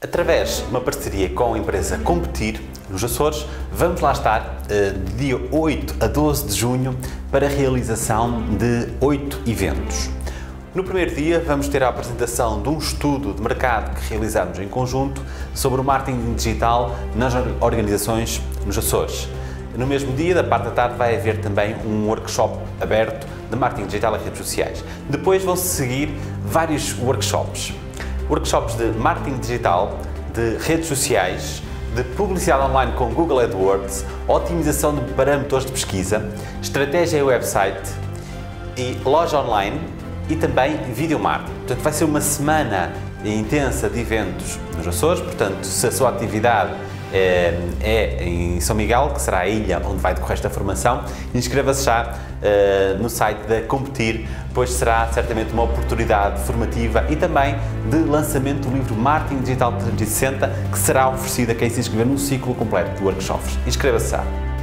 Através de uma parceria com a empresa Competir, nos Açores, vamos lá estar de dia 8 a 12 de junho para a realização de 8 eventos. No primeiro dia vamos ter a apresentação de um estudo de mercado que realizamos em conjunto sobre o marketing digital nas organizações nos Açores. No mesmo dia, da parte da tarde, vai haver também um workshop aberto de marketing digital e redes sociais. Depois vão-se seguir vários workshops. Workshops de marketing digital, de redes sociais, de publicidade online com Google AdWords, otimização de parâmetros de pesquisa, estratégia e website e loja online e também video marketing. Portanto, vai ser uma semana intensa de eventos nos Açores. Portanto, se a sua atividade é em São Miguel, que será a ilha onde vai decorrer esta formação, inscreva-se já no site da Competir, pois será certamente uma oportunidade formativa e também de lançamento do livro Marketing Digital 360, que será oferecido a quem se inscrever num ciclo completo de workshops. Inscreva-se já!